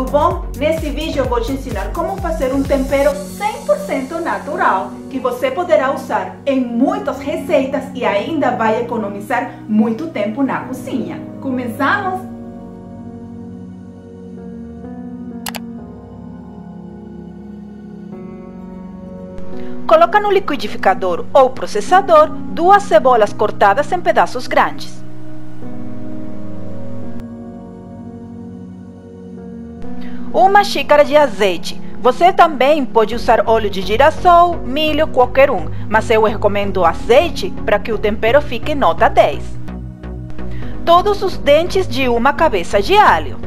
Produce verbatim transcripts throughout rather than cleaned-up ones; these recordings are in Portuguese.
bom? Nesse vídeo eu vou te ensinar como fazer um tempero cem por cento natural que você poderá usar em muitas receitas e ainda vai economizar muito tempo na cozinha. Começamos? Coloca no liquidificador ou processador duas cebolas cortadas em pedaços grandes. Uma xícara de azeite. Você também pode usar óleo de girassol, milho, qualquer um, mas eu recomendo azeite para que o tempero fique nota dez. Todos os dentes de uma cabeça de alho.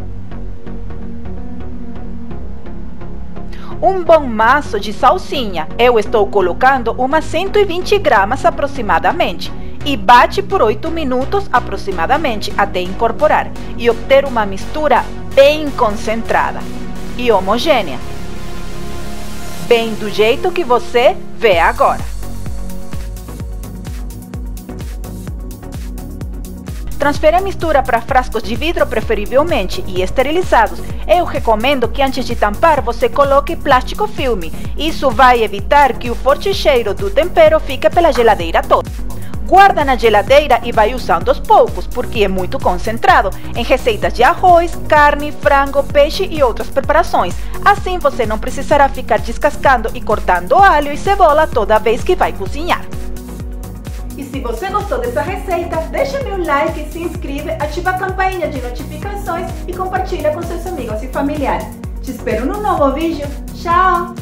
Um bom maço de salsinha, eu estou colocando umas cento e vinte gramas aproximadamente, e bate por oito minutos aproximadamente até incorporar e obter uma mistura bem concentrada e homogênea, bem do jeito que você vê agora. Transfere a mistura para frascos de vidro preferivelmente e esterilizados. Eu recomendo que antes de tampar você coloque plástico filme. Isso vai evitar que o forte cheiro do tempero fique pela geladeira toda. Guarda na geladeira e vai usando aos poucos, porque é muito concentrado em receitas de arroz, carne, frango, peixe e outras preparações. Assim você não precisará ficar descascando e cortando alho e cebola toda vez que vai cozinhar. E se você gostou dessa receita, deixa-me um like, se inscreve, ativa a campainha de notificações e compartilha com seus amigos e familiares. Te espero no novo vídeo. Tchau!